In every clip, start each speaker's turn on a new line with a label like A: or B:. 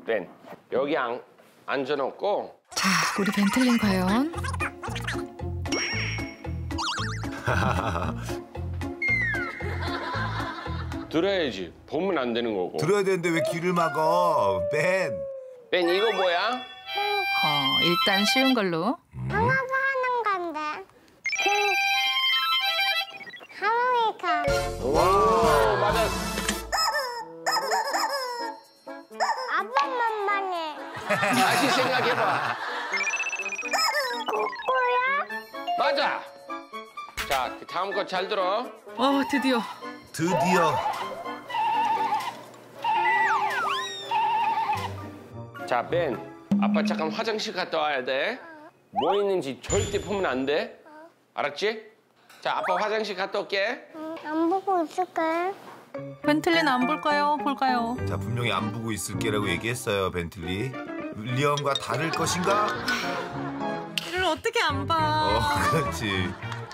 A: 벤, 여기 앉아놓고.
B: 자, 우리 벤틀린 과연?
A: 들어야지. 보면 안 되는 거고.
C: 들어야 되는데 왜 귀를 막어? 벤.
A: 벤, 이거 뭐야?
B: 일단 쉬운 걸로.
D: 엄마가 하는 건데. 하모니카.
A: 오, 맞아.
D: 아빠만 해.
A: 다시 생각해봐.
D: 꼬꼬야?
A: 맞아. 자, 다음 거 잘 들어.
B: 드디어.
C: 드디어.
A: 자, 벤, 아빠 잠깐 화장실 갔다 와야 돼. 뭐 있는지 절대 보면 안 돼. 알았지? 자, 아빠 화장실 갔다 올게.
D: 안 보고 있을게.
B: 벤틀린 안 볼까요? 볼까요?
C: 자, 분명히 안 보고 있을게라고 얘기했어요, 벤틀리. 윌리엄과 다를 것인가?
B: 이를 어떻게 안 봐?
C: 그렇지.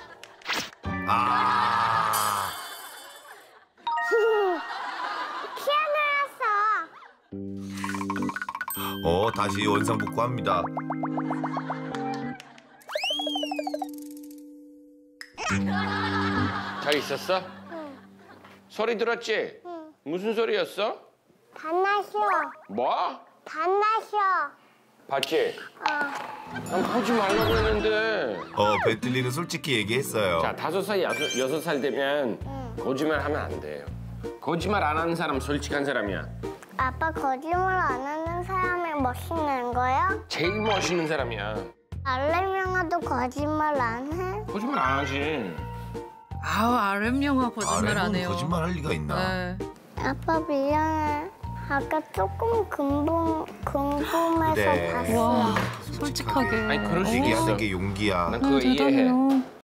D: 피아노였어.
C: 다시 원상복구합니다.
A: 잘 있었어?
D: 응.
A: 소리 들었지?
D: 응.
A: 무슨 소리였어?
D: 반나쇼.
A: 뭐?
D: 반나쇼.
A: 봤지? 난 보지 말라고 했는데.
C: 벤틀리는 솔직히 얘기했어요.
A: 자, 5살, 6살 되면 거짓말 하면 안 돼요. 거짓말 안 하는 사람 솔직한 사람이야.
D: 아빠 거짓말 안 하는 사람이 멋있는 거야?
A: 제일 멋있는 사람이야.
D: 알레명아도 거짓말 안 해?
A: 거짓말 안 하지.
B: RM 영화 거짓말 안 해요.
C: 거짓말 할 리가 있나?
B: 네.
D: 아빠 미안해. 아까 조금 궁금해서
C: 그래.
D: 봤어.
B: 와, 솔직하게.
A: 아니, 그럴 수
C: 얘기하는
A: 있어.
C: 게 용기야.
A: 난 그거 이해해.